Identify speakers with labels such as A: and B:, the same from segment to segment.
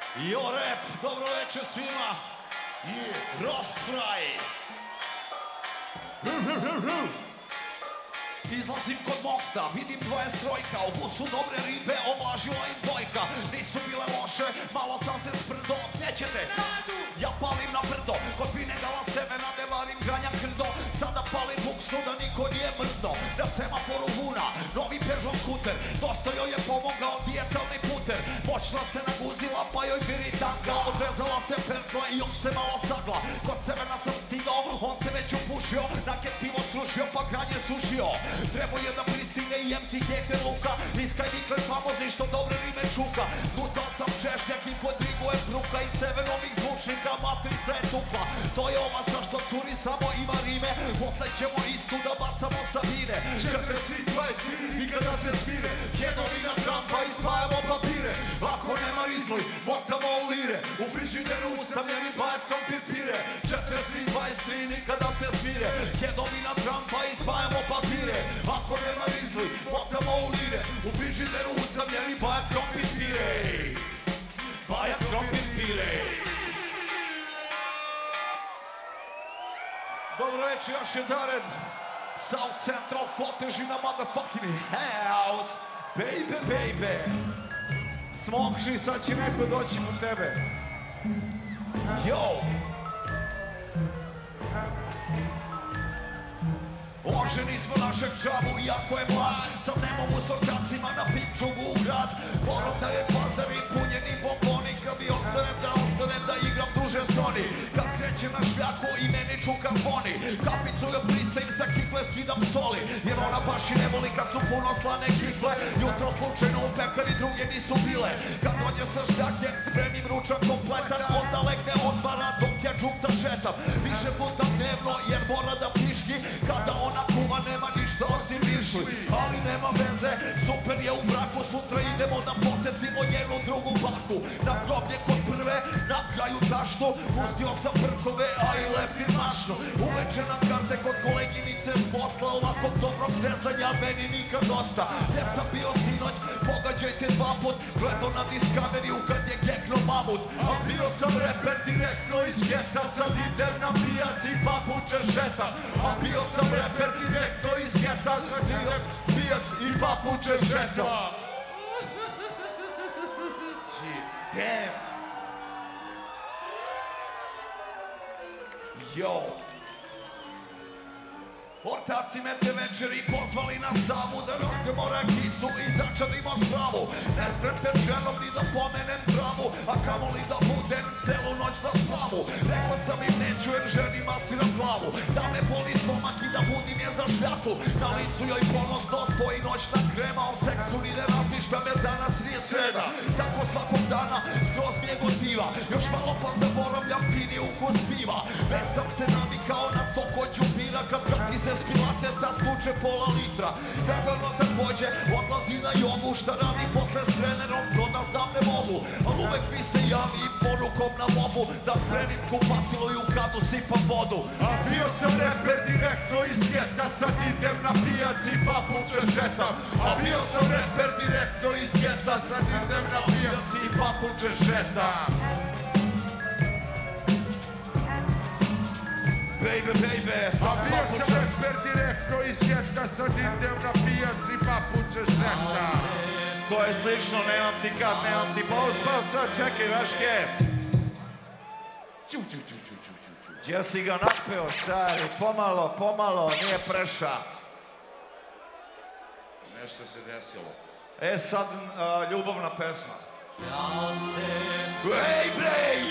A: Jo rap, dobro večer svima. Rost Fraj. Izlazim kod mosta, vidim 23-ka, u busu dobre ribe, oblažila im dojka. Nisu bile loše, malo sam se sprdo, nećete? Ja palim na brdo, kod Vinegala sebe nadevarim, ganjam krdo. Sada palim buksu da niko nije mrdno. Na semaforu vuna, novi Peugeot skuter. Dosta joj je pomogao dijetalni puter. Moćna se naguzila pa joj biri tanka. Odrezala se perkla i još se malo sagla. Kod Sevena sam stigao, on se već upušio. Nakon pivo srušio pa granje sušio. Trebao je da pristigne i MC Keke Luka. Iskaj Vikler famozni što dobre rime čuka. Zgutao sam češnjak i podriguje bruka. I Sevenovih zvučnika matrica je tukla. To je ova sa što curi samo ima rime. Posle ćemo istu da bacamo sabine. 4-3-23 i kada se smire. Jedovi na trampa i spajamo papire. Ako nema rizloj, motamo u lire. U frižideru usamljeni bajkom pipire. 4-3-23 nikada se smire. Jedovi na trampa i spajamo papire. Ako nema rizloj, motamo u lire. U frižideru usamljeni bajkom pipire. Bajkom pipire. Dobro večer, još je Daren. South Central Cottage in a motherfucking house. Baby, baby. Smokši, sad će neko doći po tebe. Yo. Oženi smo našeg čavu, iako je mlad. Sad nemamo s ortacima na pipčugu u grad. Moram da je pazarin punjeni bomboni. Kad i ostanem da igram duže Sony. Kad krećem na šljaku i meni čuka zvoni. Kapicu joj pristajim sa kifle, skidam soli. Jer ona baš i ne voli kad su puno slane kifle. Jutro slučajno u pekari druge nisu bile. Kad dođe sa šljakem, spremim ručak kompletan. Onda legne odmara dok ja džukta šetam. Više puta dnevno jer mora da piški. Kada ona kuva nema ništa osim viršuj. Ali nema veze, super je u braku. Sutra idemo da posetimo njenu drugu baku. Na groblje kod prve, na kraju taštu. Pustio sam brkove, a i lepim mašnu. Uveče na karte kod koleginice s posla. Ovakvog dobrog zezanja meni nikad dosta. Gdje sam bio sinoć, pogađajte 2 put. Gledao na Discovery kad je gekno mamut. A bio sam reper direktno iz geta. Sad idem na pijac i papuče šetam. A bio sam reper direktno iz geta. Kad idem pijac i papuče šetam. Damn. Yo. Ortaci me te večeri pozvali na Savu. Da roždemo rakicu i začadimo spravu. Ne sprem ženom ni da pomenem travu. A kamoli da budem celu noć na spravu. Rekao sam im neću jer ženi masiram glavu. Da me boli stomak i da budim je za šljaku. Na licu joj ponosno stoji noćna krema. O seksu ni ne razmišljam jer danas nije sreda. Tako svakog dana skroz mi je gotiva. Još malo pa zaboravljam fini ukus piva. Već sam se navikao na sokođu bira. Kad prati se s pilatesa sluče pola litra. Dragano takođe odlazi na jogu. Šta radi posle s trenerom to da znam ne mogu. Al uvek mi se javi porukom na mobu. Da spremim kupatilo i u kadu sipam vodu.
B: A bio sam reper direktno iz geta. Sad idem na pijac i papuče šetam.
A: A bio sam reper direktno iz geta. Sad idem na pijac i papuče šetam. Baby, baby,
B: a bio sam reper direktno iz geta. Sad idem na pijac i papuče šetam.
A: To je slično, nemam ti kad, nemam ti pauz, pa sad čekaj, Raške. Gdje si ga napeo, stari, pomalo, nije preša.
B: Nešto se desilo.
A: E sad, ljubavna pesma. Ej, brej!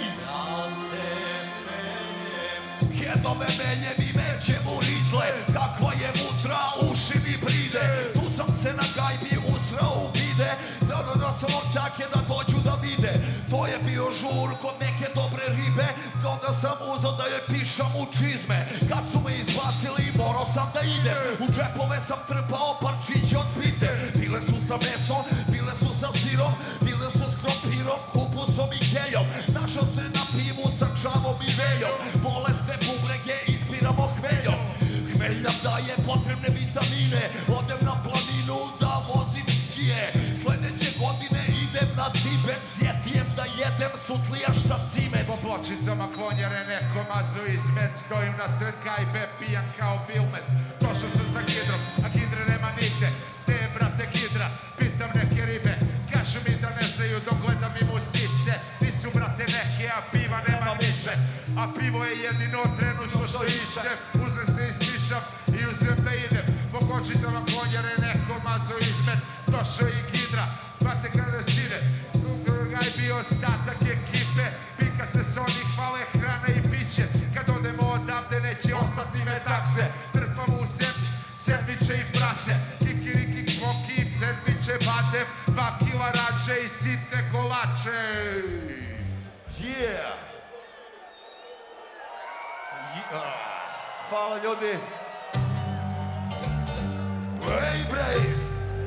A: Jedove menjem i mećem u rizle. Kakva je mutra, uši mi bride. Tu sam se na gajbi usrao u bide. Da sam ortake da dođu da vide. To je bio žur kod neke dobre ribe. Onda sam uzao da joj pišam u čizme. Kad su me izbacili morao sam da idem. U džepove sam trpao parčiće od pite. Bile su sa mesom, bile su sa sirom. Bile su s krompirom, kupusom i kejom. Našao se na pivu sa čavom i veljom. Bolesne bubrege ispiramo hmeljom. Hmelj nam daje potrebne vitamine. Odem na planinu da vozim skije. Sledeće godine idem na Tibet. Sjetijem da jedem su
B: kočicama klonjere neko mazu izmet. Stojim na sred gajbe, pijan kao bilmet. Došao sam sa hidrom, a hidre nema nigde. Te je brate hidra, pitam neke ribe. Kažu mi da ne znaju dok gledam im u sise. Nisu brate neke, a piva nema više. A pivo je jedino trenutno što išćem. Uzem se ispričam i uzem da idem. Po kočicama klonjere neko mazu izmet. Došao i hidra, brate kada side. Gaj bio ostatak ekipe. Pika se s onih hvale hrana i piće. Kad odemo odavde neće ostati me takse. Trpam u sendviče i prase. Kikiriki koki, sendviče badem. 2 kila rače i sitne kolače.
A: Yeah! Hvala ljudi! Ej bre!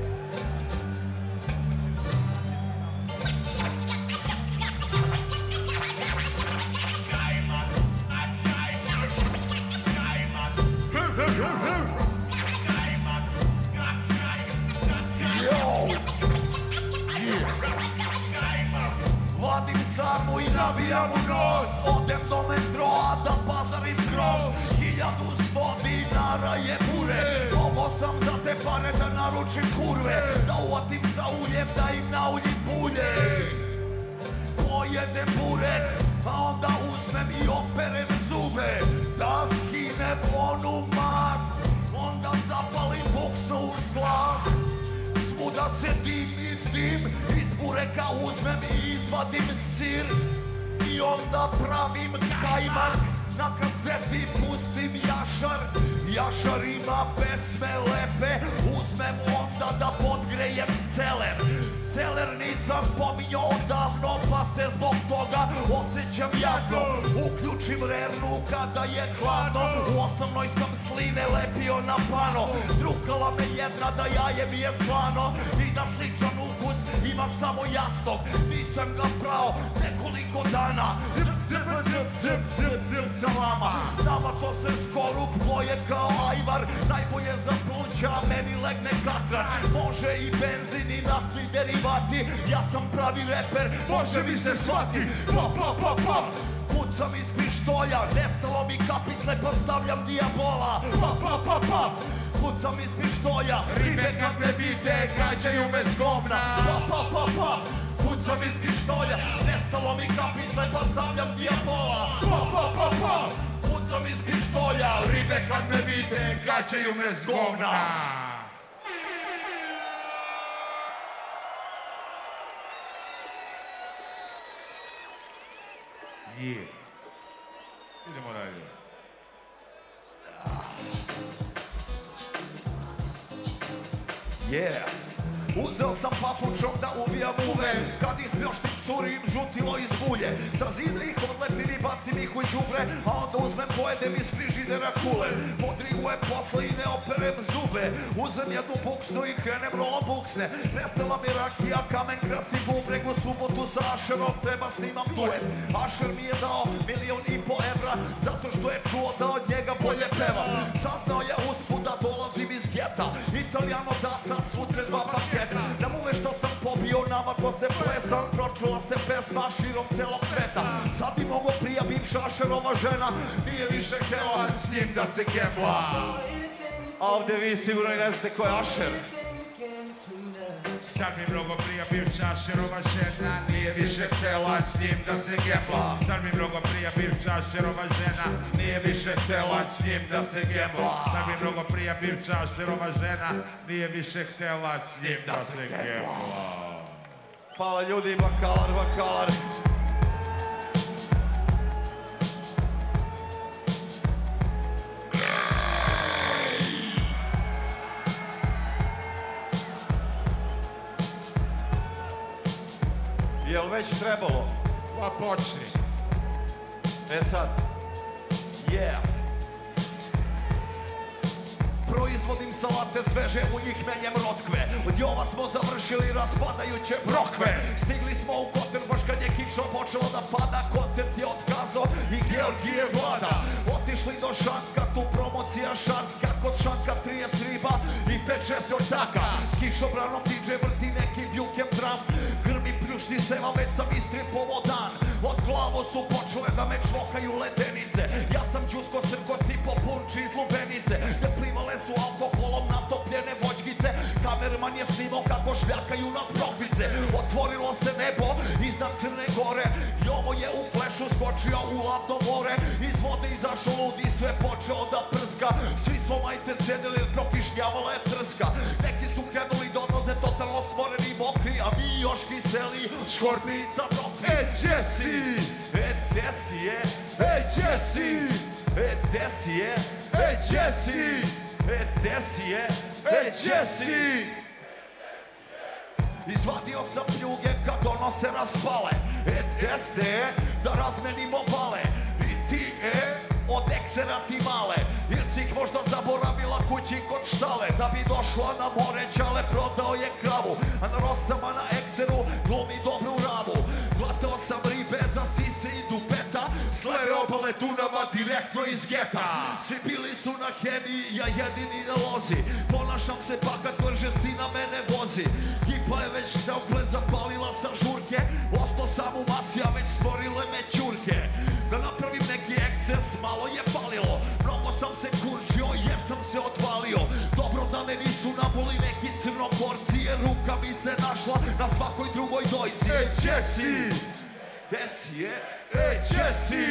A: Vadim sarmu i nabijam u nos. Odem do metroa da pazarim kroz. 1100 dinara je bure. Ovo sam za te pare da naručim kurve. Da uvatim za uljem, da im nauljim bulje. Pojedem burek, a onda uzmem i operem zube. Da skinem onu mast, onda zapalim buksnu u slast. Svuda se dim, iz bureka uzmem i izvadim sir. I onda pravim kajmak, na kazeti pustim jašar. Jašar ima pesme lepe, uzmem onda da podgrejem celer. Celer nisam pominjao odavno, pa se zbog toga osjećam jadno. Uključim rernu kada je hladno, u osnovnoj sam sline lepio na pano. Drukala me jedna da jaje mi je slano i da sličan ukus ima samo jasnog. Nisam ga prao nekoliko dana. Za vama, nama to se skorup boje kao ajvar. Najbolje za pluća, meni legne katran. Može i benzin i naftni derivati. Ja sam pravi reper, može mi se shvati. Pucam iz pištolja, nestalo mi kapisle, postavljam dijabola. Pucam iz pištolja, ribe kad me vide, gađaju me s govna. Pucam iz pištolja, nestalo mi kapisle, postavljam dijabola. Pucam iz pištolja, ribe kad me vide, gađaju me s govna.
B: Idemo dalje.
A: Yeah! Uzeo sam papučom da ubijam uve. Kad ispioštim curim žutilo iz bulje. Sa zida ih odlepim i bacim ih u đubre. A onda uzmem pojedem iz frižidera kulen. Podrigujem posle i ne operem zube. Uzem jednu buksnu i krenem rolom buksne. Prestala mi rakija, kamen krasi bubreg. U subotu sa Ašerom treba snimam duet. Ašer mi je dao 1,5 evra zato što je čuo da od njega bolje peva. Saznao je usput da dolazim iz geta. Italijano da sa sutre 2 paketa. Da muve što sam pobio nama ko se plesam. Pročula se pesma širom celog sveta. Sad bi mogo prija bivša Ašerova žena. Nije više htjela s njim da se kebla. A ovdje vi sigurno i ne znate ko je Ašer.
B: Sad mi mnogo prija bivša Ašerova žena. Nije više htjela s njim da se gembla. Sad mi mnogo prija bivša Ašerova žena.
A: Nije više htjela s njim da se gembla.
B: Sad mi mnogo prija bivša Ašerova žena. Nije više htjela s njim da se gembla.
A: Hvala ljudi, bakalar. Jel već trebalo?
B: Pa počni.
A: Sad. Yeah. Proizvodim salate sveže, u njih menjem rotkve. Od Jova smo završili raspadajuće brokve. Stigli smo u Kotrbaš kad je kiša počela da pada. Koncert je otkazao i Georgije vlada. Otišli do Šanka, tu promocija Šanka. Kod Šanka 30 riba i 5-6 ortaka. S kišobranom DJ vrti neki Bukem drum. Grmi pljušti seva, već sam istrin povodan. Od glavu su počele da me čvokaju ledenice. Ja sam džusko srko sipo punči iz lubenice, gde plivale su alkoholom natopljene voćkice. Kamerman je snimao kako šljakaju nas profice. Otvorilo se nebo iznad Crne Gore i ovo je u flešu skočio u ladno more. Iz vode izašao lud i sve počeo da prska. Svi smo majce cedili jer prokišnjavala je trska. Neki su krenuli da odlaze totalno stvoreni mokri, a mi još kiseli škorpica prokri.
B: Jesse!
A: Gde si je?
B: Jesse!
A: Gde si je?
B: Jesse!
A: Gde si je?
B: Jesse!
A: Izvadio sam pljuge kad ono se raspale. Gde ste? Da razmenimo vale. I ti, od eksera ti male. Ili si ih možda zaboravila kući kod štale. Da bi došla na more, Ćale prodao je kravu. A na rosama na ekseru glumi dobru ravu. Glatao sam ribe za sise i dupeta. S leve obale Dunava direktno iz geta. Svi bili su na hemiji, ja jedini na lozi. Ponašam se bagato jer žestina mene vozi. Gipa je već neogled zapalila sa žurke. Ostao sam u masi, a već stvorile me ćurke. Da napravim neki eksces, malo je falilo. Mnogo sam se kurčio jer sam se odvalio. Dobro da me nisu nabuli neki crnogorci, jer ruka mi se našla na svakoj drugoj dojci.
B: Jesse!
A: Gde si je?
B: Jesse!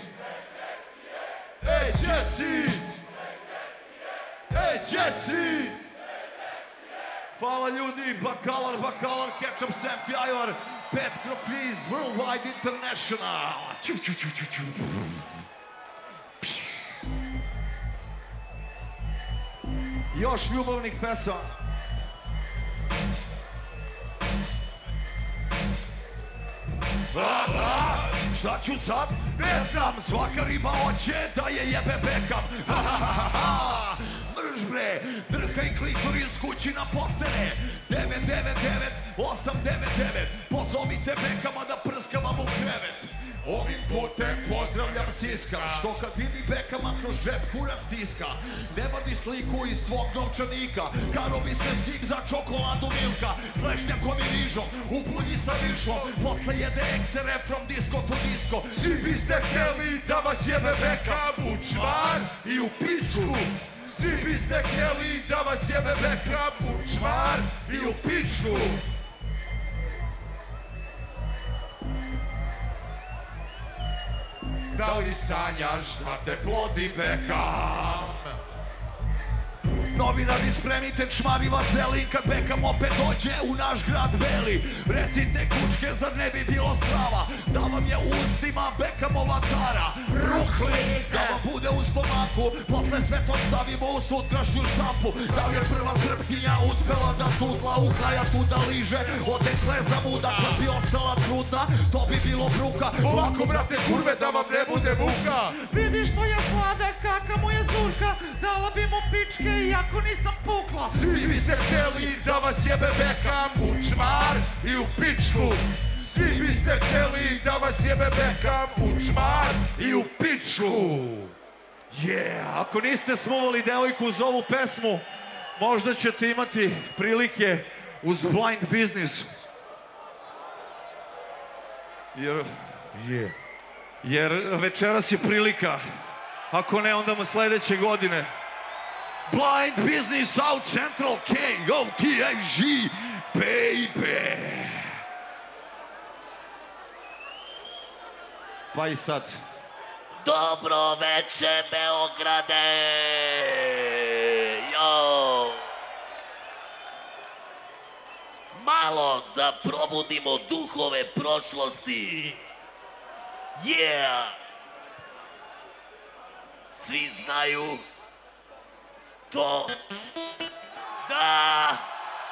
B: Jesse! Jesse!
A: Hvala ljudi, bakalar, ketchup, Sefjajar, Pet Krokviz, Worldwide International. Još ljubavnih pesama. Šta ću sad? Ne znam, svaka riba hoće da je jebe Beckham. Mrž bre, drhaj klitoris kući na postere. 999-899, pozovite Beckhama da prskam vam u krevet. Ovim putem pozdravljam Siska, što kad vidi Beckhama kroz džep kurac stiska. Ne vadi sliku iz svog novčanika, karovi se s njim za čokoladu Milka. S lešnjakom i rižom, u bulji sa višom, posle jede eksere from disco to disco.
B: Svi biste htjeli da vas jebe Beckham u čvar i u pičku. Svi biste htjeli da vas jebe Beckham u čvar i u pičku. Da li sanjaš da te plodi Beckham?
A: Novinari spremite čmari vazelin kad Beckham opet dođe u naš grad Beli. Recite kučke, zar ne bi bilo strava da vam je u ustima Beckhamova tara? Ruhli, da vam bude u stomaku, posle sve to stavimo u sutrašnju štampu. Da li je prva Srpkinja uspela da tutla u hajatu da liže od Engleza muda? Kad bi ostala trudna, to bi bilo bruka.
B: Polako brate kurve da vam ne bude muka.
C: Vidiš što je sladak, kaka mu je zurka, dala bi mu pičke iako nisam pukla.
B: Svi biste htjeli da vas jebe Beckham u čmar i u pičku. Svi biste htjeli da vas jebe Beckham u čmar i u pičku.
A: Ako niste smuvali devojku uz ovu pesmu, možda ćete imati prilike uz Blind Business. Jer večeras je prilika, ako ne onda mu sledeće godine. Blind Business South Central KOTAG, baby! Pa i sad.
D: Dobro veče, Beograde! Jo! Malo da probudimo duhove prošlosti. Yeah! Svi znaju to da...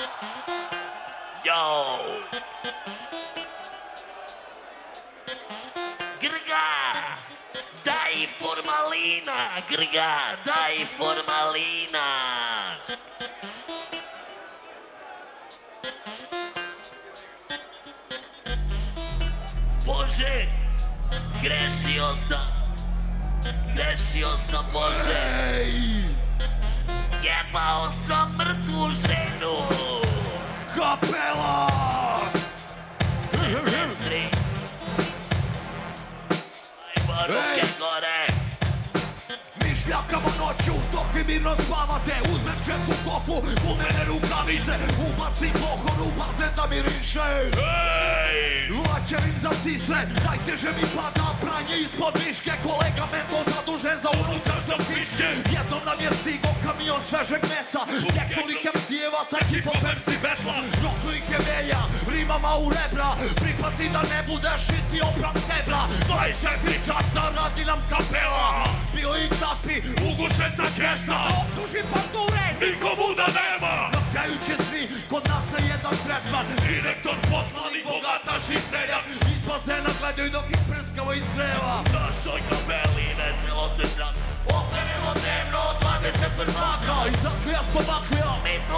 D: Jo! Grga! Daj formalina! Grga! Daj formalina! Bože! Grešio sam, Bože! Jebao sam mrtvu ženu!
A: Kapela! noću dok vi mirno spavate. Uzmem čestu kofu, gumene rukavice, ubacim pohon u bazen da miriše. Laćerim za sise, najteže mi pada pranje ispod viške. Kolega Mendo zadužen za unutrašnje fiške. Jednom nam je stigo kamion svežeg mesa, nekoliko mcijeva sa ekipom Pepsi Betla. Roklike veja, rimama u rebra, pripazi da ne budeš šiti opram tebra. 24 časa radi nam kapela, bio i tapi, ugušen sa kesa. Optuži pandure, nikomu da nema. Na kraju će svi kod nas na jedan tretman. Direktor poslani, bogataš i seljak. Iz bazena gledaju dok ih prskavo iz creva.
D: Našoj kapeli veselo se šljak. Operemo dnevno 20 prvaka.
A: I zaklija stomaklija,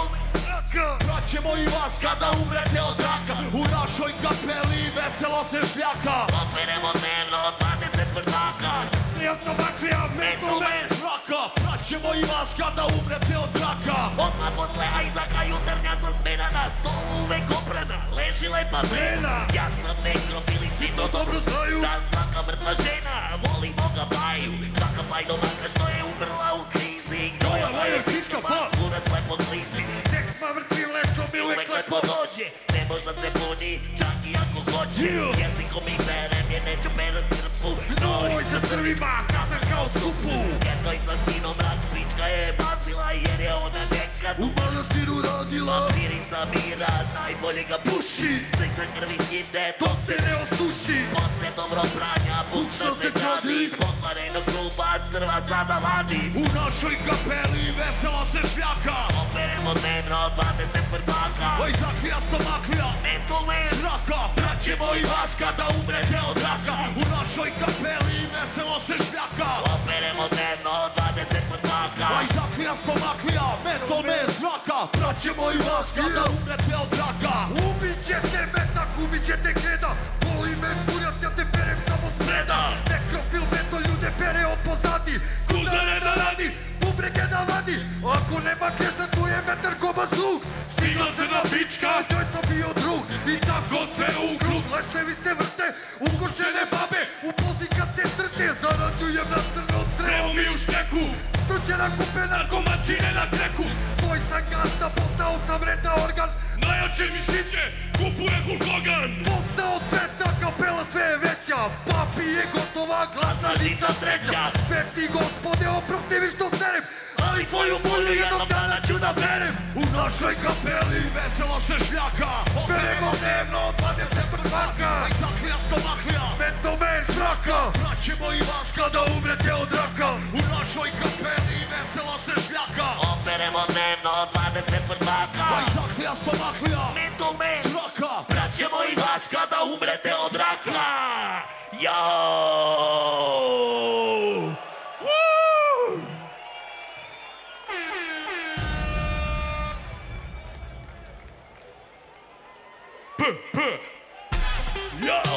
A: praćemo i vas kada umrete od raka. U našoj kapeli veselo se šljaka.
D: Operemo dnevno 20 prvaka.
A: Jasno baklija, mentomen zraka. Praćemo i vas kada umrete od raka.
D: Odmah posle Ajzaka jutarnja sam smena. Na stolu uvek oprana, leži lepa mena. Ja sam nekrofil i svi to dobro znaju. Da svaka mrtva žena voli Boga baju. Svaka bajdomaka što je umrla u krizi.
A: Goja vaja kička pa,
D: Kurac lepo klizi.
A: seks ma mrtvim lešom i uvek lepo
D: dođe. Ne možda se buni, čak i ako hoće. Jezikom i perem je neću perat trpu.
A: Noj sa crvima, kazan kao supu.
D: Jedno i sa sinom rak prička je bazila jer je ona nekad
A: U manastiru radila,
D: Mirica mira, najbolje ga puši. Sve sa krvi skide,
A: dok se ne osuši.
D: posle dobro pranja,
A: Bučno se čadi.
D: pokvarenog gruba, crva sada vadi.
A: U našoj kapeli veselo se šljaka.
D: Operemo dnevno 20 prvaka.
A: Oj zaklija stomaklija,
D: Mentalman,
A: zraka. Praćemo i vas kada umrete od raka. U našoj kapeli veselo se šljaka.
D: operemo dnevno 20 prvaka.
A: Oj zaklija stomaklija, metome zraka. Praćemo i vas kada umrete od raka. Ubit ćete metak, ubit ćete kreda. Boli me kurac, ja te perem samo spreda. Nekrofil meto ljude pere od pozadi. Skuzane da radi, bubrege da vadi. Ako nema kešta, tu je metar koba slug. Stigla se na pička, toj sam bio drug. I tako sve u krug, leševi se vrte. Ukošene babe, u pozi kad se trte. Zarađujem na crno crevo mi u šteku. Stručena kupe narkomačine na kreku. Svoj sam gasta, postao sam reta organ. Najjače mišiće, kupuje Hulk Hogan. Postao sveta, kapela sve je veća. Papi je gotova, glasna žica treća. Sveti gospode, oprosti mi što serem, ali tvoju bolju jednog dana ću da berem. U našoj kapeli veselo se šljaka. Beremo dnevno 20 prvaka. Nek zaklija stomaklija, mentomen zraka. Praćemo i vas kada umrete od raka. U našoj kapeli veselo se šljaka.
D: Operemo dnevno 20 prvaka.
A: Nek zaklija stomaklija,
D: Mentalman,
A: zraka.
D: praćemo i vas kada umrete od raka. Jao! Jao!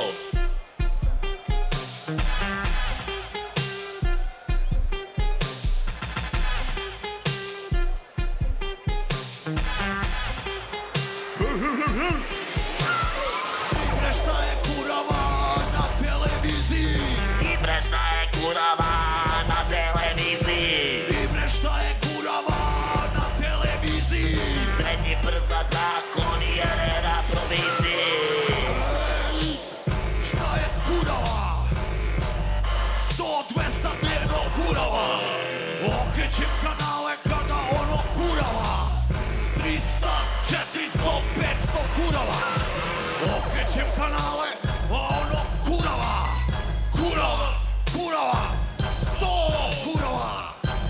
A: Bre šta je kurava na televiziji.
D: I bre šta je kurava na televiziji.
A: I bre šta je kurava na televiziji.
D: Srednji brza zakon i RR-a proviziji.
A: Šta je kurava? 100-200 dnevno kurava. Okrećem kanale kada ono kurava. 300, 400, 500 kurava. Okrećem kanale, a ono kurava. Kurava, kurava, 100 kurava.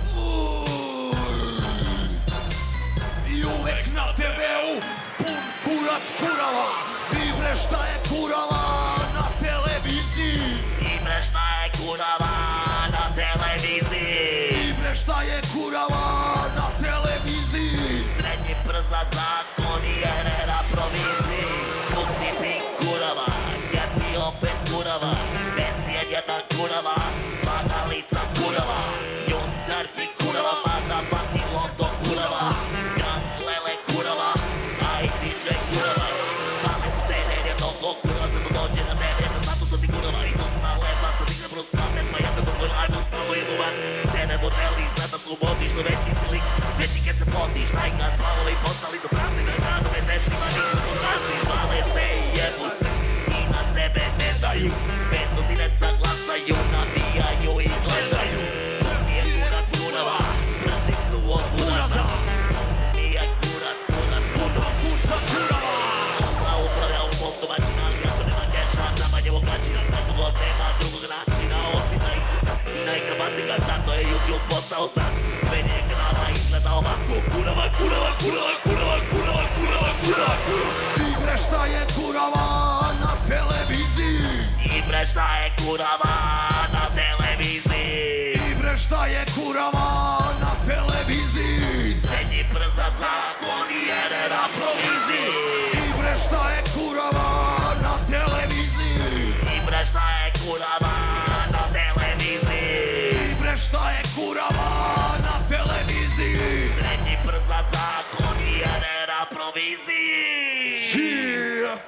A: I uvek na TV-u pun kurac kurava. I bre šta je kurava na televiziji.
D: I bre šta je kurava na televiziji.
A: I bre šta je kurava na televiziji.
D: Srednji brza zakon i RR-a proviziji. Pusti pik kurava, jedni opet kurava. Vesnijen jedna kurava, svaka lica kurava. Juntarki kurava, mada pati londo kurava. Jan lele kurava, a i DJ kurava. Same su tenenje toliko kurava, se to dođe na tebe. Zato su ti kurava i to na leba, sa ti ne prosto kamen, pa ja te dobro ajmo spravo i uvan. Tebe modeli, sada su su veći silik, veći kad se potiš, najgad plavovi postali su pravni na gradove, dečima nisu poznašli, zvale se i jebu se, i na sebe ne daju, peto sineca glasaju, nabijaju i gledaju, nije kurac kurava, prašik su od buraza, nije kurac, puno kurca kurava, ona upravlja u mom domaćina, ali ako nema keša, namanjevo klačina, kako god nema drugog načina, osim i najkrabaci ga, zato je YouTube postao sam, meni je kanala izgleda ovako, kurava, kurava, kurava, kurava, kurava, kurava, kurava, kurava.
A: Igre šta je kurava na televiziji.
D: Igre šta je kurava na televiziji.
A: Igre šta je kurava na televiziji.
D: Srednji brza zakon i RRA proviziji.
A: Igre šta je kurava na televiziji.
D: Igre šta je kurava na televiziji.
A: Igre šta je kurava na televiziji.
D: Srednji brza zakon i RRA proviziji.
A: Cheer.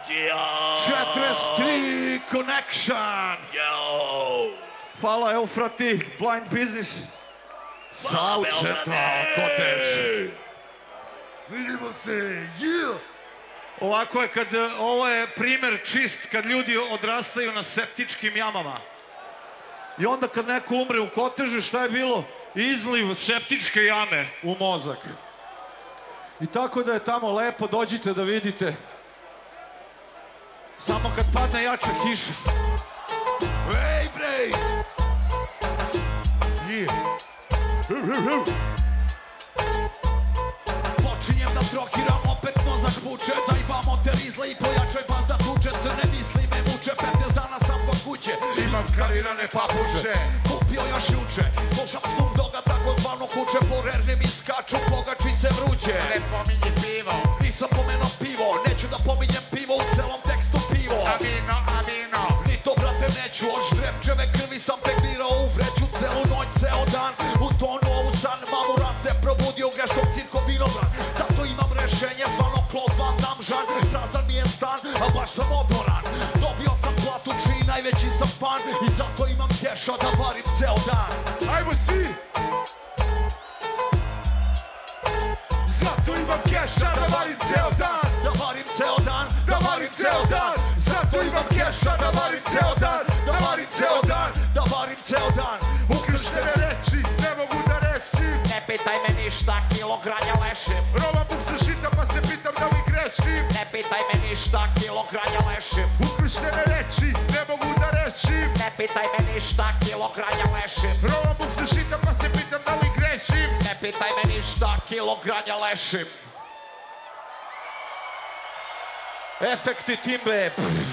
A: 43 Connection.
D: Yo.
A: Hvala Eufrati, Blind Business. Saučeta Kotež. Vidimo se, yeah! Ovako je kad, ovo je primjer čist kad ljudi odrastaju na septičkim jamama. I onda kad neko umre u Kotežu, šta je bilo? Izliv septičke jame u mozak. I tako da je tamo lepo, dođite da vidite. Samo kad padne jača kiša. Ej, brej! Počinjem da trokiram, opet mozak puče. Daj vamo te rizle i pojačaj bas da tuče. Crne misli me muče, 15 dana sam kod kuće.
B: Imam karirane papuče.
A: Kupio još juče, slušam Snoop Dogga, tako zvano kuće. Po rernim iskaču pogačice vruće.
B: Ne pominji pivo.
A: Nisam pomenuo pivo, neću da pominjem pivo, u celom tekstu pivo.
B: A vino, a vino.
A: Ni to, brate, neću, od ždrepčeve krvi sam tek birao u vreću celu noć, ceo dan. U tonu ovu san, mamuran se probudio greškom cirko vinogran. Zato imam rešenje, zvano Claude Van Damme Žan. Prazan mi je stan, a baš sam oboran. Dobio sam platu, čiji najveći sam fan. I zato imam keša da varim ceo dan.
B: Ajmo svi! Zato imam keša da varim ceo dan.
A: Da varim ceo dan, da varim ceo dan. Zato imam keša da varim ceo dan. Da varim ceo dan, da varim ceo dan.
B: Ukrštene reči, ne mogu da rečim.
A: Ne pitaj me ništa, kilogranja lešim.
B: Roma buša šita pa se pitam da li grešim.
A: Ne pitaj me ništa, kilogranja lešim.
B: Ukrštene reči, ne mogu da rečim.
A: Ne pitaj me ništa, kilogranja lešim.
B: Roma buša šita pa se pitam da li grešim.
A: Ne pitaj me ništa, kilogranja lešim. Efekti timbe.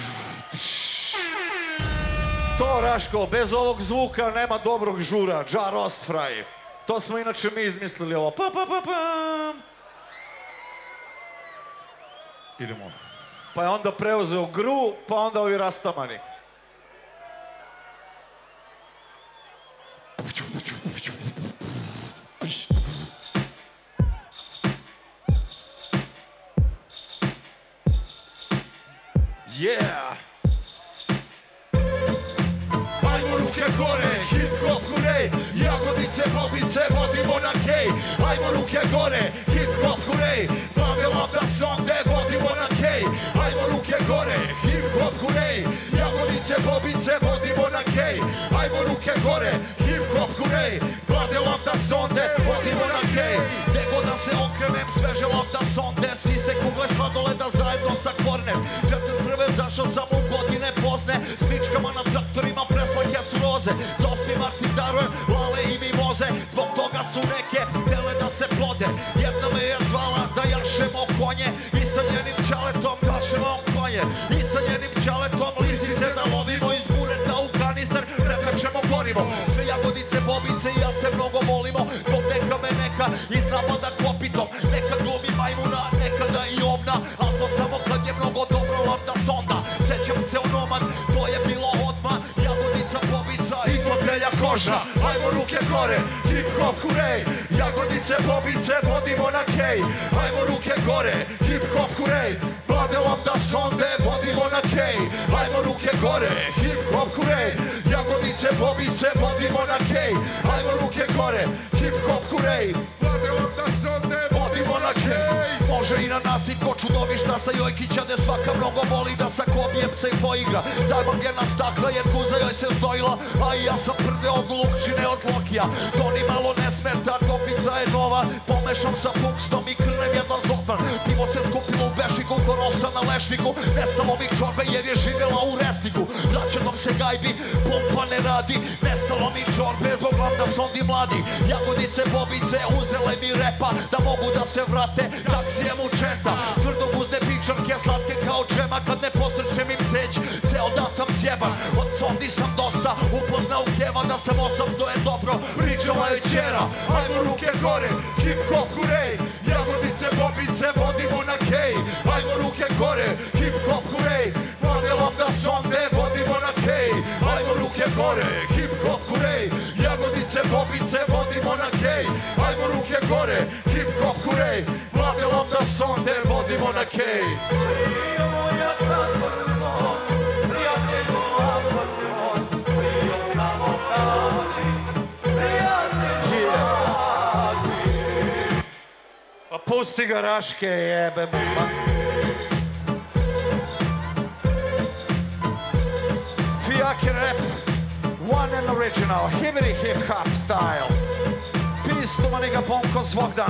A: To, Raško, bez ovog zvuka nema dobrog žura. Ja Rostfraj. To smo inače mi izmislili ovo. Pa, pa, pa, pa.
B: Idemo.
A: Pa je onda preuzeo Gru, pa onda ovi Rastamani. Yeah! Ajmo ruke gore, hip-hop hurray, jagodice, bobice, vodimo na kej. Ajmo ruke gore, hip-hop hurray, plave lambda sonde, vodimo na kej. Ajmo ruke gore, hip-hop hurray, jagodice, bobice, vodimo na kej. Ajmo ruke gore, hip-hop hurray, plave lambda sonde, vodimo na kej. Gde god da se okrenem, sveže lambda sonde, sise kugle sladoleda zajedno sa kornem. 41. zašao sam u godine pozne, s pičkama na traktorima preslake su roze. Za 8. marti darujem lale i mimoze, zbog toga su neke tele da se plode. Jedna me je zvala da jašemo konje i sa njenim čaletom jašemo konje. I sa njenim čaletom lisice da lovimo iz bureta u kanister, pretačemo gorivo. Sve jagodice, bobice i ja se mnogo volimo, dok neka me neka iznapada kopitom. Nekad glumi majmuna, nekada i ovna, al to samo kad je mnogo dobro lambda sonda. Sećam se onomad, to je bilo odmah, jagodica, bobica i fotelja koža. Ajmo ruke gore, hip-hop hurray, jagodice, bobice, vodimo na kej. Ajmo ruke gore, hip-hop hurray, mlade lambda sonde, vodimo na kej. Ajmo ruke gore, hip-hop hurray, jagodice, bobice, vodimo na kej. Ajmo ruke gore, hip-hop kurej.
B: Platilom da sonde
A: Vodimo na kej. Može i na nas i ko čudovišta sa Jojkića, de svaka mnogo voli da sa kobijem se i poigra. Zajmangena stakla jer kuza joj se zdojila, a i ja sam prde od lukčine od Lokija. To ni malo ne smeta, kopica je nova, pomešam sa pukstom i krnem jedan zotvan. Pivo se skupilo u Bešiku, korosa na Lešniku, nestalo mi čorbe jer je živjela u Resniku. Vraća dok se gajbi, pumpa ne radi, nestalo mi čorbe zbog landa sondi mladi. Jagodice, bobice, uzele mi repa, da mogu da se vrate, taksijem u čenta. Tvrdoguzne pičarke, slatke kao džema, kad ne posrčem im ceć, ceo dan sam sjeban. Od sondi sam dosta upoznao Keva, da sam osam, to je dobro, pričala je čera. Ajmo ruke gore, hip hop kurej, jagodice, bobice, vodimo na kej. Ajmo ruke gore, hip hop kurej, mlade lambda sonde, vodimo na kej. Ajmo ruke gore, hip hop kurej, jagodice, bobice, vodimo na kej. Ajmo ruke gore, hip hop kurej, mlade lambda sonde, vodimo na kej. Pa pusti ga Raške, jebe mu ma. Fijaker rap, one and original, hibbity hip hop style. Peace to maniga Bonko Zvogdan.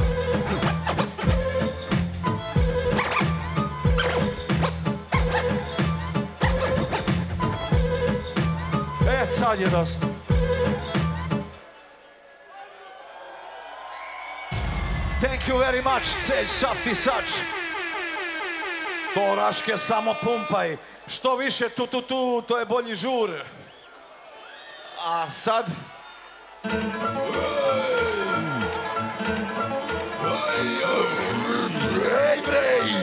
A: Sad je dosta. Thank you very much, Ceć, Safti, Sač. To Raške samo pumpaj. Što više tu, to je bolji žur. A sad... Ej, brej!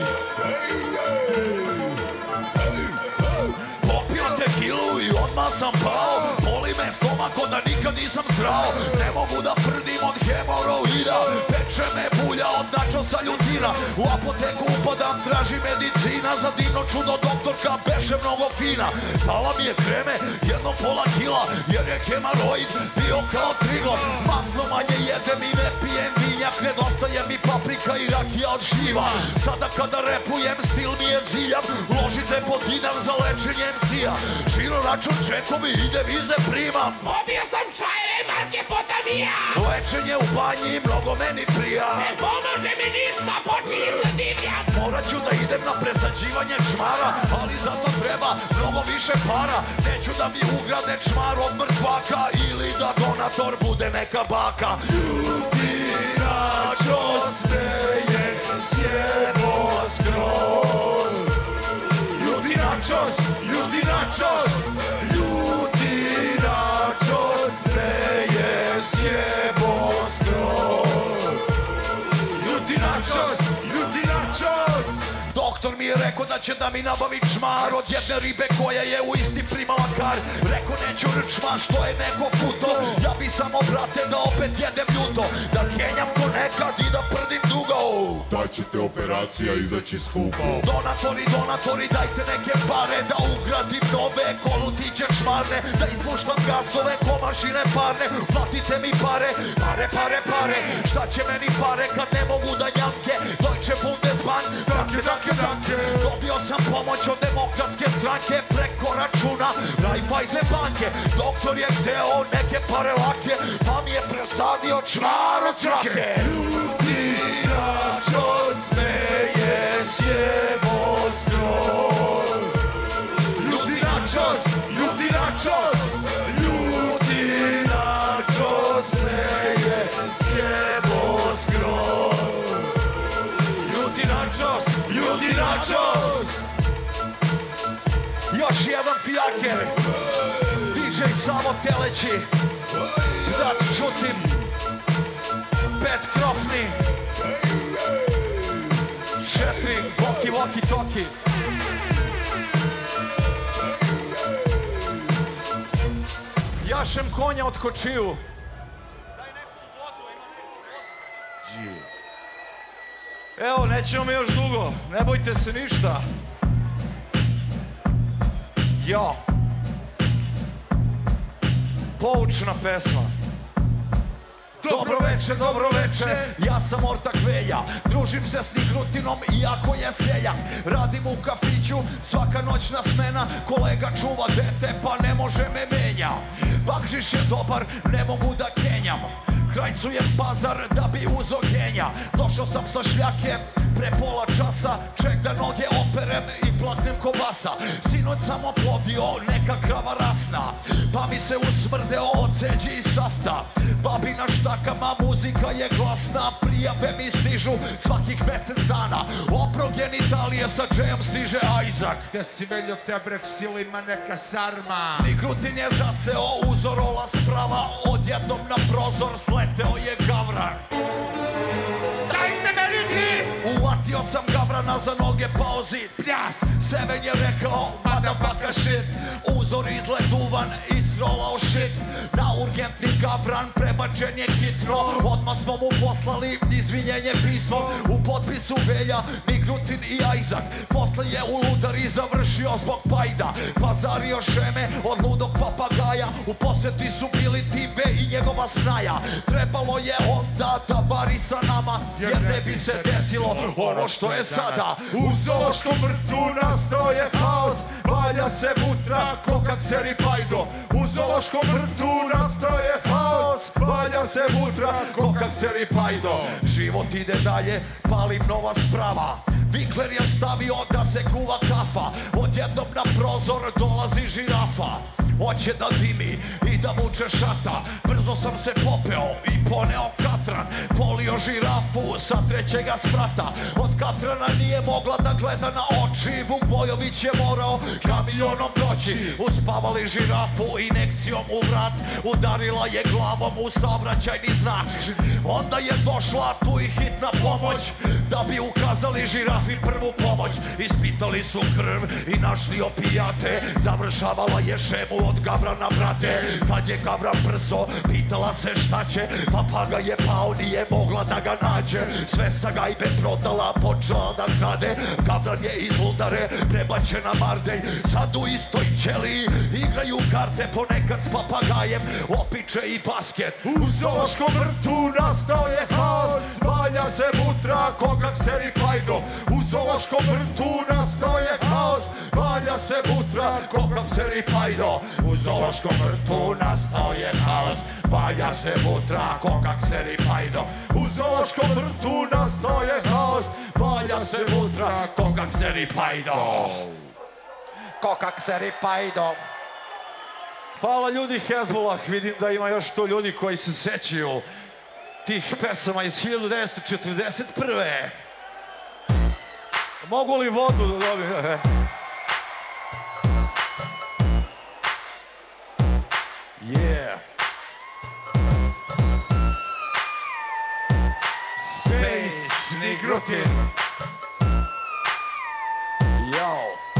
A: Popio tekilu i odmah sam pao. Boli me stomak onda nikad nisam srao. Ne mogu da prdim od hemoroida. Peče me bulja od načosa ljutina. U apoteku upadam, traži medicina. Za divno čudo doktorka beše mnogo fina. Pala mi je kreme, jedno pola kila. Jer je hemoroid bio kao triglom. Masno manje jedem i ne pijem vinjak. Nedostaje mi paprika i rakija od šljiva. Sada kada repujem, stil mi je ziljam. Ložite po dinar za lečenje MC-a. Žiro račun čekovi, ide vize primam.
E: Pobio sam čajeve marke Potavija.
A: Lečenje u banji mnogo meni prija.
E: Ne pomože mi ništa, počinjem da divljam.
A: Morat ću da idem na presađivanje čmara, ali zato treba mnogo više para. Neću da mi ugrade čmar od mrtvaka ili da donator bude neka baka. Ljudi načos smeje sjebo skroz. Ljudi načos, ljudi načos, ljudi načos smeje sjebo skroz. Ljudi načos, ljudi načos. Doktor mi je rekao da će da mi nabavi čmar od jedne ribe koja je u isti primala kar. Rekao neću rčman što je neko puto, ja bi samo brate da opet jedem ljuto. Da kenjam ko nekad i da prdim dugo.
B: Ta će te operacija izaći skupo.
A: Donatori, dajte neke pare da ugradim nove kolutiće čmarne. Da izpuštam gasove ko mašine parne. Platite mi pare. Šta će meni pare kad ne mogu da jamke? Deutsche Bundesbank, danke. Dobio sam pomoć od demokratske stranke preko računa Raiffeisen banke. Doktor je hteo neke pare lake, pa mi je presadio čmar od srake. Ljudi načos smeje sjebo skroz. Ljudi načos, ljudi načos, ljudi načos smeje sjebo skroz. Ljudi načos, ljudi načos. Još jedan fijaker, DJ Samo Teleći, da čutim, Pet Krofni, 4 Boki Voki Toki. Jašem konja od kočiju. Evo, nećemo mi još dugo, ne bojte se ništa. Jo. Poučna pesma. Dobro veče, ja sam Ortak Velja. Družim se s Nigrutinom iako je seljak. Radim u kafiću, svaka noćna smena. Kolega čuva dete pa ne može me menja. Bakšiš je dobar, ne mogu da kenjam. Krajcujem pazar da bi uzo genja. Došao sam sa šljake pre pola časa. Ček da noge operem i plaknem ko basa. Sinoć sam oplodio neka krava rasna, pa mi se usmrdeo od ceđi i safta. Babina štakama, muzika je glasna. Prijave mi stižu svakih mesec dana. Opro genitalije sa džejom stiže Ajzak.
B: Gde si Veljo, te brek silima neka sarma.
A: Nigrutin je zaseo uzorola sprava. Odjednom na prozor sleteo je gavran.
B: Dajte meni tri!
A: Uvatio sam gavrana za noge, pao zid.
B: Pljas!
A: Seven je rekao, motherfucker shit. Uzor izletuvan, isrolao shit. Na urgentni gavran prebačen je hitro. Odmah smo mu poslali izvinjenje pismo. U potpisu Velja, Nigrutin i Ajzak. Posle je u ludar i završio zbog pajda. Pazario šeme od ludog papagaja. U poseti su bili Tibe i njegova snaja. Trebalo je onda da bari sa nama, jer ne bi se desilo ono što je sada.
B: U zoološkom vrtu nastao je haos. Valja se vutra ko kak se ripajdo. U zoološkom vrtu nastao je haos. Valja se vutra ko kak se ripajdo.
A: Život ide dalje, palim nova sprava. Vikler je stavio da se kuva kafa. Odjednom na prozor dolazi žirafa. Hoće da dimi i da vuče šata. Brzo sam se popeo i poneo katran. Polio žirafu sa trećega sprata. Od katrana nije mogla da gleda na oči. Vuk Bojović je morao kamiljonom doći. Uspavali žirafu injekcijom u vrat. Udarila je glavom u saobraćajni znak. Onda je došla tu i hitna pomoć, da bi ukazali žirafi prvu pomoć. Ispitali su krv i našli opijate. Završavala je šemu od gavrana, brate. Kad je gavran brzo, pitala se šta će. Papaga je pao, nije mogla da ga nađe. Sve sa gajbe prodala, počela da krade. Gavran je iz ludare prebačen na Mardej. Sad u istoj ćeliji igraju karte, ponekad s papagajem opiče i basket.
B: U zoološkom vrtu nastao je haos. Valja se vutra ko kak se ripajdo. U zoološkom vrtu nastao je haos. Valja se vutra ko kak se ripajdo.
A: U zoološkom vrtu nastao je haos. Valja se vutra ko kak se ripajdo.
B: U zoološkom vrtu nastao je haos.
A: Valja se vutra ko kak se ripajdo. Ko kak se ripajdo. Hvala ljudi Hezbollah, vidim da ima još tu ljudi koji se sećaju tih pesama iz 1941. Mogu li vodu da dobijem? Yeah.
B: Space Nigrutin.
A: Yo.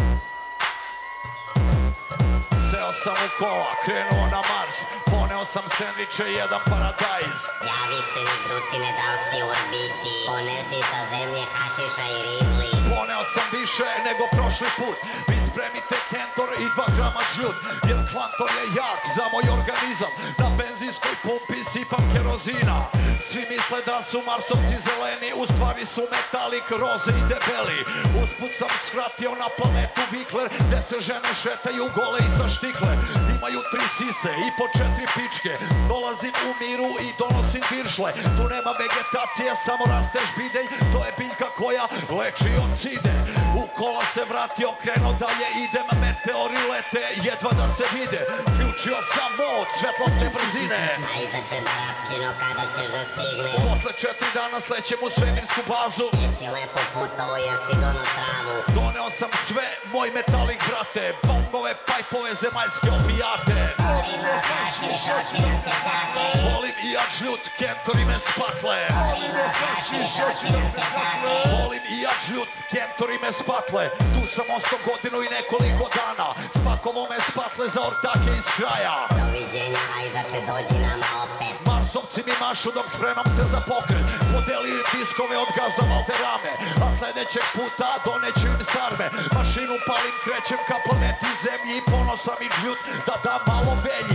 A: Seo sam u kola, krenuo na Mars. Poneo sam sendviče i jedan paradajz.
F: Javi se Nigrutine, da li si u orbiti? Ponesi sa zemlje hašiša i rizli.
A: Poneo sam više nego prošli put. Vi spremite Kentor i 2 grama žljut, jer Klantor je jak za moj organizam. Na benzinskoj pumpi sipam kerozina. Svi misle da su Marsovci zeleni, u stvari su metalik, roze i debeli. Usput sam svratio na planetu Vikler, gde se žene šetaju gole i sa štikle. Imaju 3 sise i po 4 pičke. Dolazim u miru i donosim viršle. Tu nema vegetacije, samo raste žbidelj. To je biljka koja leči od side. U kola se vratio, krenuo dalje, idem. Meteori lete, jedva da se vide. Ključio sam mod svetlosne brzine.
F: Ajzače barapčino, kada ćeš da stigneš?
A: Posle 4 dana slećem u svemirsku bazu.
F: Jesi lepo putovo, jer si dono travu?
A: Doneo sam sve, moj metalik, brate. Bombove, pajpove, zemaljske opijate.
F: Volimo hašiš, oči nam se takle.
A: Volim i ja žljut, Kentori me spatle.
F: Volimo hašiš, oči nam se takle.
A: Volim i ja žljut, Kentori me spatle. Tu sam ostao godinu i nekoliko dana. Spakovo me spatle za ortake iz kraja.
F: Doviđenja, ajzače, dođi nama opet.
A: Marsovci mi mašu dok spremam se za pokret. Podeli diskove od gazda Valterame, a sledećeg puta doneću im sarme. Mašinu palim, krećem ka planeti zemlji. Ponosan i žljut da dam malo Velji.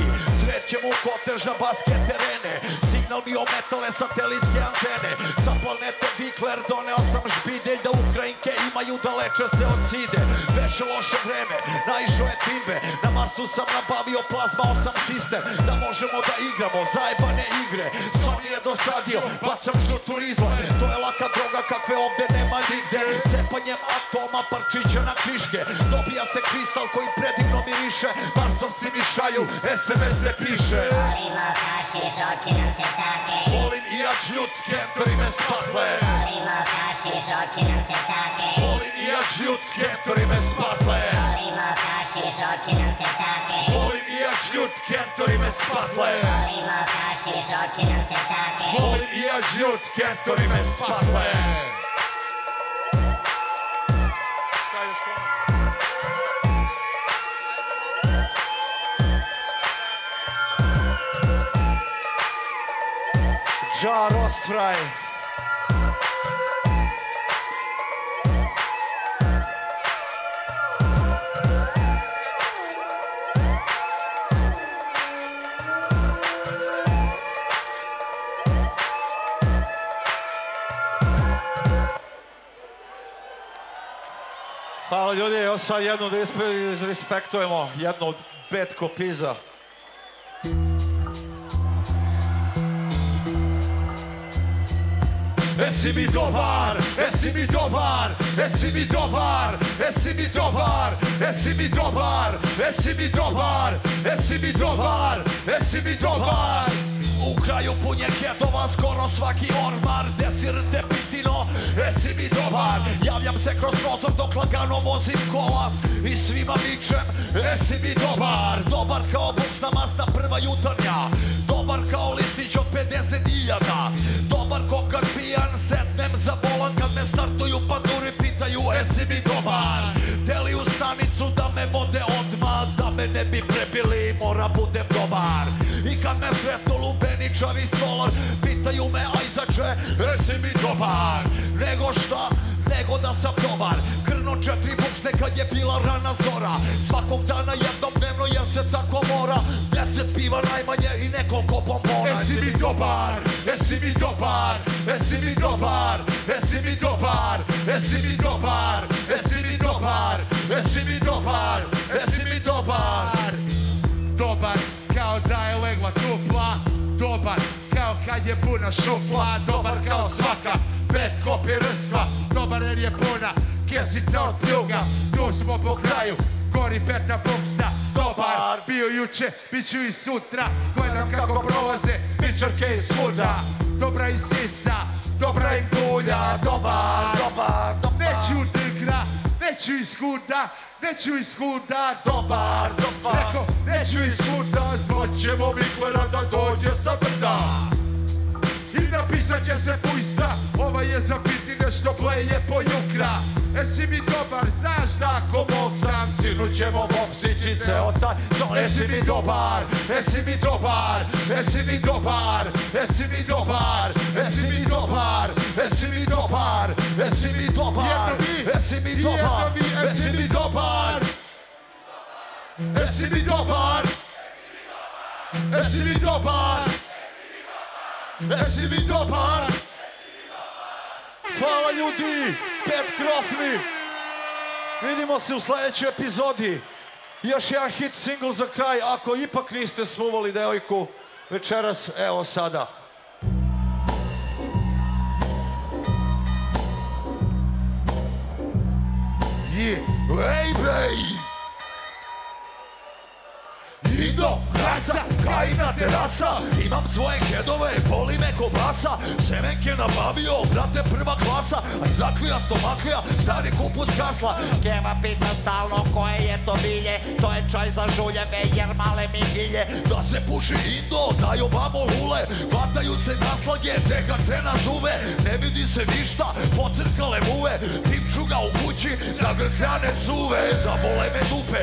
A: Srećemo u kotežna basket terene, signal biometale satelitske antene. Sa planete Vikler doneo sam žbidelj da Ukrajinke imaju da leče se od side. Veše loše vreme, naišao je timbe, na Marsu sam nabavio plazmao sam sistem. Da možemo da igramo zajebane igre, sam nije dosadio, bacam štuturizma. To je laka droga kakve ovde nema nigde. Cepanjem atoma parčića na kriške, dobija se kristal koji predivno miriše. Marsovci mi šalju, SMS ne piše.
F: Volimo hašiš, oči nam se cakle.
A: Volim i ja žljut, kentori me spatle.
F: Volimo hašiš, oči nam se cakle.
A: Volim i ja žljut, kentori me spatle.
F: Volimo hašiš, oči nam se cakle.
A: Volim i ja žljut, kentori me spatle.
F: Volimo hašiš, oči nam se cakle.
A: Volim i ja žljut, kentori me spatle. Ja Rostfraj. Hvala ljudi, evo sad jednu da izrespektujemo, jednu od 5 kopiza. Esi mi dobar, esi mi dobar, esi mi dobar, esi mi dobar, esi mi dobar, esi mi dobar, esi mi dobar, esi mi dobar. U kraju punje ketova, skoro svaki ormar, desirte pitino, esi mi dobar. Javljam se kroz prozor dok lagano vozim kola i svima vičem, esi mi dobar. Dobar kao buksna masna prva jutarnja, dobar kao listić od 50.000. Dobar ko kad pijan setnem za volan, kad me startuju panduri pitaju, esi mi dobar. Teli u stanicu da me vode odmah, da me ne bi prebili, mora budem dobar. I kad me sretnu lubeničar i stolar, pitaju me, aj zače, esi mi dobar. Nego šta, nego da sam dobar. Krno 4 buksne kad je bila rana zora, svakog dana jednom dnevno jer se tako mora. 10 piva najmanje i nekoliko bombona. Esi mi dobar, esi mi dobar, esi mi dobar, esi mi dobar, esi mi dobar, esi mi dobar, esi mi dobar, esi mi dobar.
B: Dobar kao da je legla tupla, dobar kao kad je puna šufla, dobar kao svaka pet kopi rstva, dobar jer je puna kesica od pljuga. Tu smo po kraju, gori peta buksa, dobar bio juče, bit ću i sutra. Gledam kako prolaze pičarke iz svuda, dobra i sica, dobra i bulja. Dobar, dobar, dobar, neću drgra, neću iz huda, neću iz huda. Dobar, dobar, reko, neću iz huda. Zvoćemo Viklera da dođe sa brda i napisat će se puista, ova je za biti nešto bleje po jukra. Esi mi dobar, znaš da ako mog sam, cinut ćemo bopsići ceo taj zon. Esi mi dobar, esi mi dobar, esi mi dobar, esi mi dobar, esi mi dobar, esi mi dobar, esi mi dobar, esi mi dobar, esi mi dobar, esi mi dobar, esi mi dobar, esi mi dobar. Hvala ljudi, 5 krofni. Vidimo se u sledećoj epizodi. Još jedan hit single za kraj. Ako ipak niste smuvali devojku večeras, evo sada. Ej, bej! Ido, rasa, kajna terasa, imam svoje hedove, boli me ko basa. Semenke nabavio, brate prva klasa, a zaklija stomaklija, stari kupus kasla.
C: Keva pita stalno koje je to bilje, to je čaj za žuljeve jer male mi gilje.
A: Da se puši Indo, daju vamo lule, vataju se naslage, teka cena zuve. Ne vidi se ništa, pocrkale muve, pipčuga u kući, zagrkljane suve. Zabole me dupe, a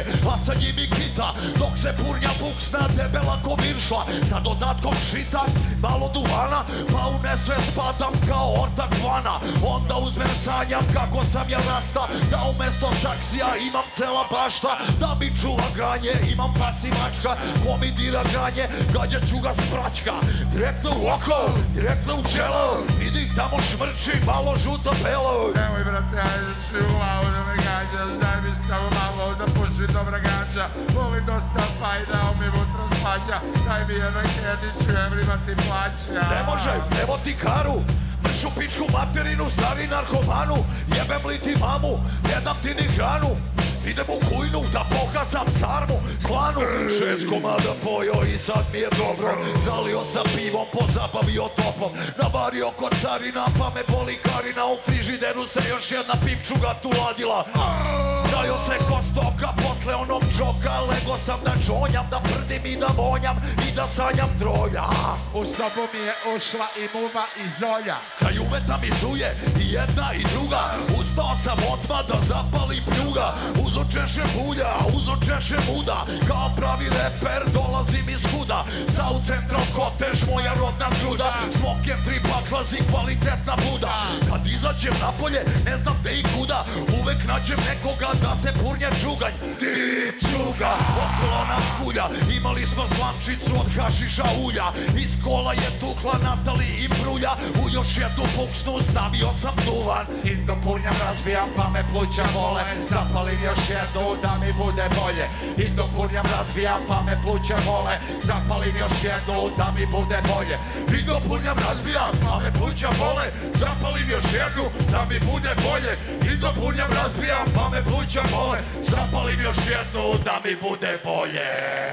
A: sa njim i kita, dok se purnja buksna debela ko viršla, sa dodatkom šita, malo duvana, pa u nesvest spadam kao ortak vana. Onda uzmem sanjam kako sam ja rasta, da umesto saksija imam cela bašta, da mi čuva granje, imam pasivačka, ko mi dira granje, gađa ću ga spračka. Direktno u oko, direktno u čelo, vidi tamo šmrči malo žuto belo.
B: Nemoj brate, ajde si u glavu da me gađaš, daj mi samo malo da puši dobra gađa. Voli dosta fajda, mi vutra svađa, daj mi jedan kjedić, evrima ti plaća.
A: Ne može, evo ti karu, mršu pičku materinu, stari narkomanu, jebem li ti mamu, ne dam ti ni hranu. Idem u kujnu da pokazam sarmu, slanu, 6 komada pojao i sad mi je dobro. Zalio sam pivom, pozabavio topom, navario kod carina, pa me boli karina. U frižideru se još jedna pipčuga tu ladila. Dajo se ko stoka, posle onog džoka, lego sam da džonjam, da prdim i da vonjam i da sanjam trolja.
B: U sobu mi je ušla i muva i zolja.
A: Kraj umeta mi zuje i jedna i druga, ustao sam odmah da zapalim pljuga. Uzo češe bulja, uzo češe muda, kao pravi reper dolazim iz huda. South Central Cottage, moja rodna gruda, smoker, 3 paklazi, kvalitetna buda. Kad izađem napolje, ne znam gde i kuda, uvek nađem nekoga da se purnje čuganj. Ti čuga, okolo nas kulja, imali smo slamčicu od hašiša ulja. Iz kola je tukla Natali i brulja, u još jednu buksnu stavio sam duvan.
C: I do punjam razbijam pa me pluća vole, zapalim još jednu da mi bude bolje. I do punjam razbijam pa me pluća vole, zapalim još jednu da mi bude bolje.
A: I do punjam razbijam pa me pluća vole, zapalim još jednu da mi bude bolje. I do punjam razbijam pa me pluća vole, zapalim još jednu da mi bude bolje.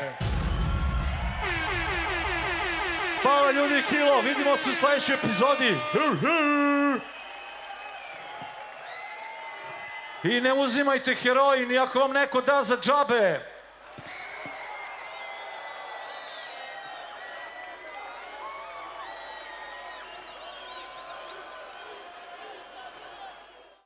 G: Hvala ljudi, Kilo, vidimo se u sledećoj epizodi. I ne uzimajte heroin, iako vam neko da za džabe.